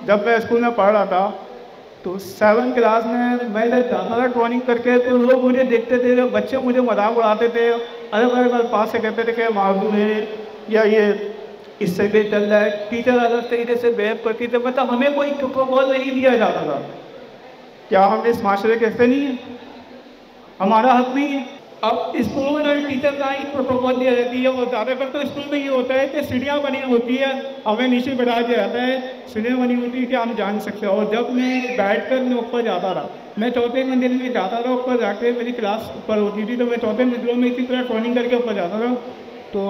जब मैं स्कूल में पढ़ रहा था तो 7 क्लास में मैं जब जाता था ड्राइंग करके तो लोग मुझे देखते थे, बच्चे मुझे मजाक उड़ाते थे, अलग अलग पास से कहते थे कि माधुर है या ये इससे भी चल रहा है। टीचर अलग तरीके से बिहेव करती थे, मतलब हमें कोई प्रोटोकॉल नहीं दिया जाता था। क्या हम इस माशरे के हिस्से नहीं है? हमारा हक नहीं है? अब स्कूल में टीचर का ही प्रोटोकॉल दिया जाती है, वो ज़्यादातर तो स्कूल में ये होता है कि सीढ़ियाँ बनी होती है, हमें नीचे बैठा दिया जाता है, सीढ़ियाँ बनी होती है कि हम जान सकते हैं। और जब मैं बैठ कर मैं ऊपर जाता रहा, मैं चौथे मंजिल में जाता था ऊपर जाके, मेरी क्लास ऊपर होती थी तो मैं चौथे मंजिलों में इसी तरह ट्रेनिंग करके ऊपर जाता था। तो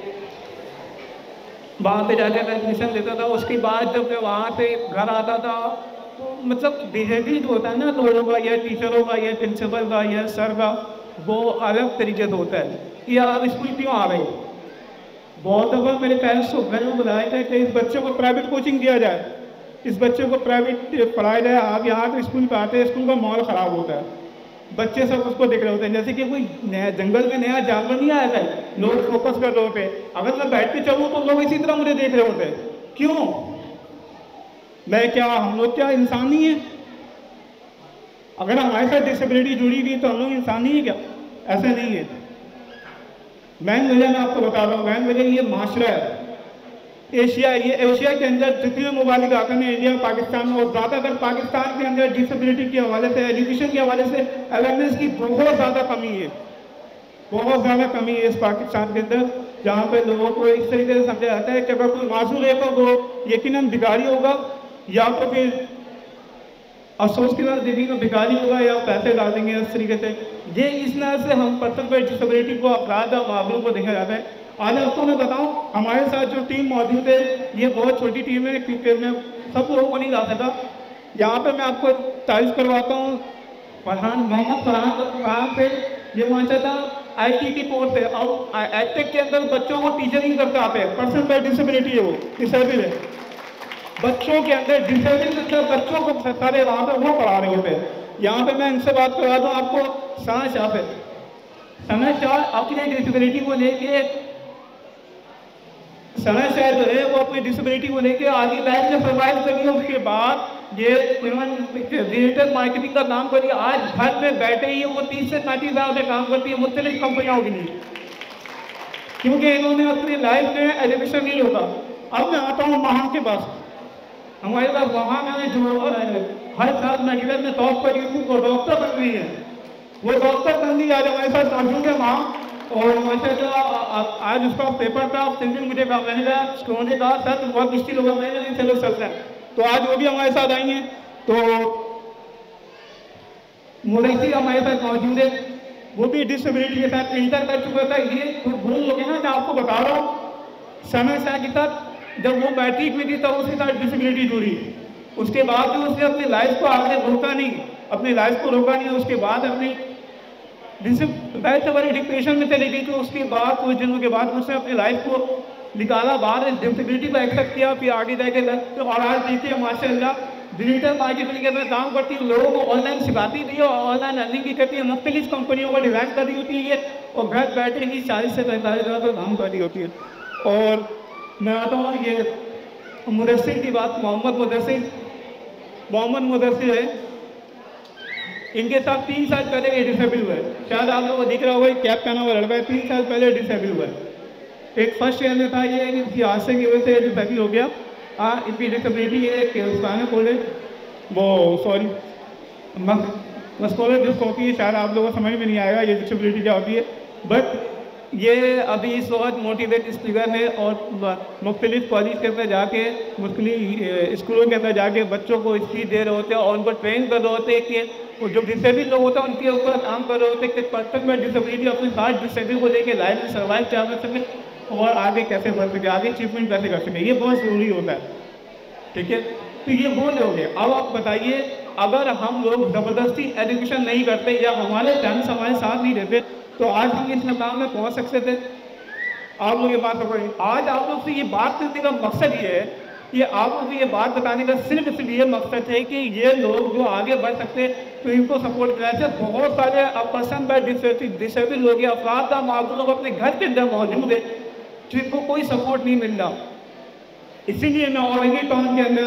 वहाँ पे जाके मैं एडमिशन लेता था। उसके बाद जब मैं वहाँ से घर आता था तो मतलब बिहेवियर जो होता है ना लोगों का या टीचरों का या प्रिंसिपल का या सर का, वो अलग तरीके से होता है कि आप स्कूल क्यों आ रहे हो। बहुत दफ़ा मेरे पेरेंट्स को घर में बुलाया था कि इस बच्चे को प्राइवेट कोचिंग दिया जाए, इस बच्चे को प्राइवेट पढ़ाया जाए। आप यहाँ तो स्कूल पर आते हैं, स्कूल का माहौल ख़राब होता है, बच्चे सब उसको देख रहे होते हैं जैसे कि कोई नया जंगल में नया जानवर नहीं आया था, लोग फोकस कर रहे होते। अगर मैं बैठ के चलूँ तो लोग इसी तरह मुझे देख रहे होते। क्यों? मैं क्या, हम लोग क्या इंसान नहीं है? अगर हमारे साथ डिसेबिलिटी जुड़ी हुई तो हम लोग इंसान नहीं है क्या? ऐसे नहीं है। मैन वजह मैं आपको बता रहा हूँ, मैन वजह ये माशरा है, एशिया, ये एशिया के अंदर जितने मुबालिक आते हैं इंडिया पाकिस्तान में, और ज़्यादातर पाकिस्तान के अंदर डिसेबिलिटी के हवाले से, एजुकेशन के हवाले से अवेयरनेस की बहुत ज़्यादा कमी है, बहुत ज़्यादा कमी है इस पाकिस्तान के अंदर, जहाँ पे लोगों को इस तरीके से समझा जाता है कि अगर कोई मासूम है तो वो यकीनन भिखारी होगा, या तो फिर अफसोस के साथ जिंदगी में भिखारी होगा या पैसे डालेंगे इस तरीके से। ये इस तरह से हम पर्सन पर डिसेबिलिटी को, अपराध और मामलों को देखा जाता है। आज आपको मैं बताऊं, हमारे साथ जो टीम मौजूद है ये बहुत छोटी टीम है, क्योंकि मैं सब लोगों को नहीं ला सकता। यहाँ पे मैं आपको तारीफ करवाता हूँ फरहान, मोहम्मद फरहान पे। ये माशाल्लाह IT की कोर्स है और एडटेक के अंदर बच्चों को टीचरिंग करके आते हैं, पर्सन पर डिसेबिलिटी है, वो डिसेबल है, बच्चों के अंदर डिसेबल बच्चों को सारे वहाँ पे वो पढ़ा रहे होते हैं। यहाँ पे मैं इनसे बात करवा दूँ आपको, सना शाह है, सना शाह अपनी डिसेबिलिटी को लेके, सना शाह जो है वो अपनी डिसेबिलिटी को लेके आगे लाइफ में सर्वाइव करी है। उसके बाद ये डिजिटल मार्केटिंग का काम करिए, आज घर में बैठे ही वो 30 से 35 साल में काम करती है मुख्तलिफ कंपनियों के लिए, क्योंकि इन्होंने अपनी लाइफ में एजुकेशन नहीं होता। अब मैं आता हूँ वहाँ के पास, हमारे पास वहाँ में जो हर साल मेडिकल में टॉप करी थी वो डॉक्टर बन रही है, वो डॉक्टर बन रही आज हमारे साथ मौजूद है वहाँ। और वैसे तो आज उसका पेपर था, सिंगल मुझे का मैंने कहा कहा सर बहुत मुश्किल होगा, मैंने नहीं चलो चलता है, तो आज वो भी हमारे साथ आई हैं। तो मुरैसी हमारे साथ मौजूद है, वो भी डिसेबिलिटी के साथ इंटर कर चुका था। ये भूल लोग हैं ना, मैं आपको बता रहा हूँ, समय शाह के साथ जब वो मैट्रिक में थी तब उसके साथ डिसेबिलिटी जुड़ी, उसके बाद भी उसने अपनी लाइफ को आगे रोका नहीं, अपनी लाइफ को रोका नहीं। उसके बाद अपनी बड़ी डिप्रेशन में चली गई, तो उसके बाद कुछ दिनों के बाद उसने अपनी लाइफ को निकाला बाहर, डिसेबिलिटी को एक्सेप्ट किया, फिर आगे जाके तो और आज देखिए माशाल्लाह डिजिटल मार्केटिंग के अंदर काम करती है, लोगों को ऑनलाइन सिखाती भी है, ऑनलाइन अर्निंग भी करती है, मुख्तलिफ कंपनियों को डिज़ाइन कर रही होती है और घर बैठे ही 40 से 45 हज़ार तक काम कर रही होती है। और मैं आता हूँ ये मुदस्सिर की बात, मोहम्मद मुदस्सिर है, इनके साथ 3 साल पहले ये डिसेबल हुआ है, शायद आप लोगों को दिख रहा होगा कैप पहना हुआ लड़का है, 3 साल पहले डिसेबल हुआ है। एक फर्स्ट ईयर में था, ये इनकी हादसे की वजह से डिसेबल हो गया। हाँ, इनकी डिसेबिलिटी है बोले वो सॉरी मस्कुलर डिस्ट्रोफी, शायद आप लोगों को समझ में नहीं आएगा ये डिसेबिलिटी क्या होती है, बट ये अभी इस वक्त मोटिवेट स्पीकर है और मुख्तलिफ कॉलेज के अंदर जाके, मुख्तलिफ स्कूलों के अंदर जाके बच्चों को स्पीच दे रहे होते हैं और उनको ट्रेन कर रहे होते हैं कि वो जो डिसेबल लोग होते हैं उनके ऊपर काम कर रहे होते हैं कि पर्सन में डिसेबिलिटी अपने साथ डिसेबल को लेकर लाइफ में सर्वाइव क्या कर सके और आगे कैसे बढ़ सके, आगे अचीवमेंट कैसे कर सके, ये बहुत ज़रूरी होता है। ठीक है, तो ये वो लोग हैं। अब आप बताइए, अगर हम लोग ज़बरदस्ती एजुकेशन नहीं करते या हमारे फ्रेंड्स हमारे साथ नहीं रहते तो आज हम इस मुकाम में पहुंच सकते थे। आप लोग ये बात पकड़िए, आज आप लोग से ये बात करने का मकसद ये है, ये आप लोग को ये बात बताने का सिर्फ इसलिए मकसद है कि ये लोग जो आगे बढ़ सकते तो इनको सपोर्ट करा। ऐसे बहुत सारे पर्सन बाय डिसेबल लोग या अफराद का मामूल लोग अपने घर के अंदर मौजूद है जिनको कोई सपोर्ट नहीं मिल रहा। इसीलिए मैं औरंगी टाउन के अंदर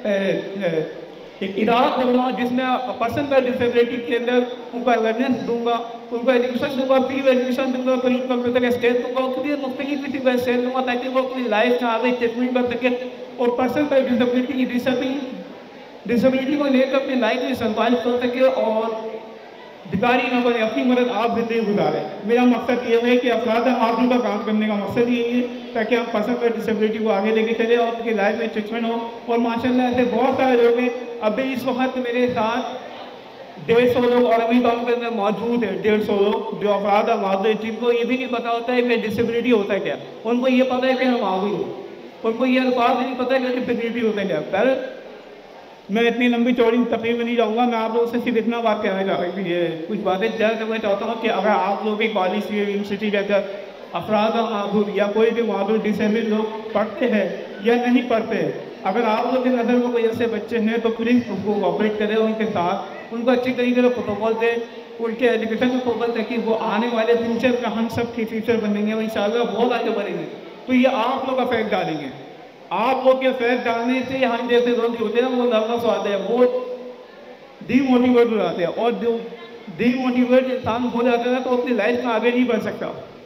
एक इदारा खोलूँगा जिसमें पर्सन विद डिसेबिलिटी के अंदर उनका अवेयरनेस दूंगा, उनका एजुकेशन दूंगा, फ्री एजुकेशन दूंगा, फ्री कंप्यूटर स्टेज दूंगा, फ्री मुफ्त किसी का स्टेज दूंगा ताकि वो अपनी लाइफ में आगे ट्रीटमेंट कर सके और पर्सन विद डिसेबिलिटी को लेकर अपनी लाइफ में सर्वाइव कर सके और भिखारी न बने, अपनी मदद आप जिंदगी गुजारें। मेरा मकसद ये है कि अफराद आदमी का काम करने का मकसद यही है ताकि हम पर्सन विद डिसेबिलिटी को आगे लेके चले और उनकी लाइफ में ट्रीटमेंट हो। और माशाल्लाह ऐसे बहुत सारे लोग हैं, अभी इस वक्त मेरे साथ 150 लोग और अभी काम करने मौजूद है, 150 लोग जो अफराद आबादी, जिनको ये भी नहीं पता होता है कि डिसेबिलिटी होता है क्या। उनको ये पता है कि हम आगे हो, उनको ये अल्फाज नहीं पता है कि डिसेबिलिटी होता है क्या। पर मैं इतनी लंबी चौड़ी तकरीर में नहीं जाऊँगा, मैं आप लोगों से सिर्फ इतना बात कहना चाह रही थी, कुछ बातें ज़्यादा मैं चाहता हूँ कि अगर आप लोग भी कॉलेज यूनिवर्सिटी जाकर अफराद माहूर या कोई भी माहूर डिसेबल लोग पढ़ते हैं या नहीं पढ़ते, अगर आप लोग की नज़र में कोई ऐसे बच्चे हैं तो प्लीज़ उनको कोऑपरेट करें, उनके साथ उनको अच्छी तरीके से प्रोटोकॉल दें, उनके एजुकेशन में फोकस ताकि वो आने वाले फ्यूचर में हम सब की फ्यूचर बनेंगे, इंशाल्लाह बहुत आगे बढ़ेंगे। तो ये आप लोग अफेक्ट डालेंगे, आप लोग के फैक्ट डालने से हम जैसे लोग होते हैं वो नर्वस आते हैं, वो डीमोटिवेट हो जाते हैं और जो डीमोटिवेट इंसान हो जाता है तो अपनी लाइफ में आगे नहीं बढ़ सकता।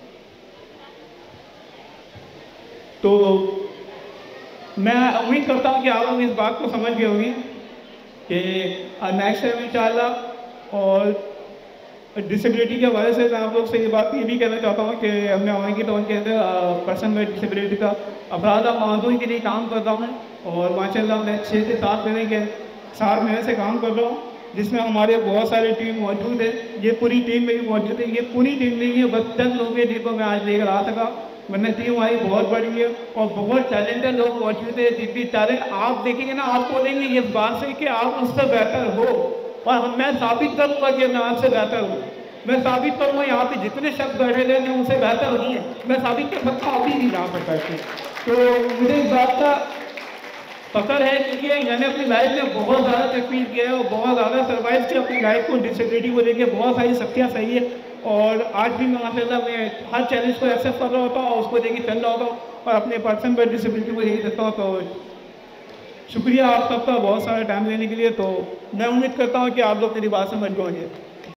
तो मैं उम्मीद करता हूँ कि आप लोग इस बात को समझ गए होंगे कि नेक्स्ट टाइम इंशाल्लाह और डिसेबिलिटी के हवाले से मैं आप लोग से ये बात ये भी कहना चाहता हूँ कि हमने आएंगे तो उनके अंदर पर्सन विद डिसेबिलिटी का अफराद माहदूर के लिए काम कर रहा हूँ और माशाल्लाह मैं 6 से 7 महीने के 7 महीने से काम कर रहा हूँ, जिसमें हमारे बहुत सारे टीम मौजूद है। ये पूरी टीम में भी मौजूद है, ये पूरी टीम नहीं है, बस 10 लोग हैं जिनको मैं आज लेकर आ सका, वरना टीम हमारी बहुत बड़ी है और बहुत टैलेंटेड लोग मौजूद है। जितनी टैलेंट आप देखेंगे ना, आप बोलेंगे इस बात से कि आप उससे बेहतर हो और मैं साबित करूँगा कि मैं आपसे बेहतर हूँ। मैं साबित करूँगा यहाँ पे जितने शख्स बैठे थे मैं उनसे बेहतर नहीं है, मैं साबित कर सकता हूँ, अभी नहीं यहाँ पर बैठे। तो मुझे इस बात का फख्र है क्योंकि मैंने अपनी लाइफ में बहुत ज़्यादा तकलीफ किया है और बहुत ज़्यादा सर्वाइव किया अपनी लाइफ को, डिसेबिलिटी को लेकर बहुत सारी सख्तियाँ सही है और आज भी माशाल्लाह मैं हर चैलेंज को एक्सेप्ट कर रहा होता हूँ और उसको लेके चल रहा होता हूँ और अपने पर्सन विद डिसेबिलिटी को यही देता हूँ। तो शुक्रिया आप सबका बहुत सारा टाइम लेने के लिए। तो मैं उम्मीद करता हूँ कि आप लोग मेरी बात समझ गए।